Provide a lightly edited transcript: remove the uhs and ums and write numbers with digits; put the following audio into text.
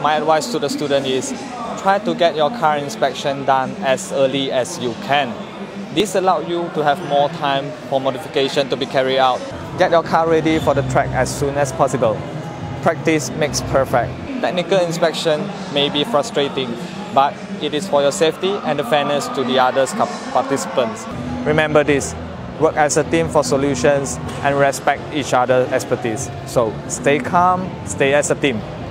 my advice to the student is try to get your car inspection done as early as you can. This allows you to have more time for modification to be carried out. Get your car ready for the track as soon as possible. Practice makes perfect. Technical inspection may be frustrating, but it is for your safety and the fairness to the other participants. Remember this, work as a team for solutions and respect each other's expertise. So stay calm, stay as a team.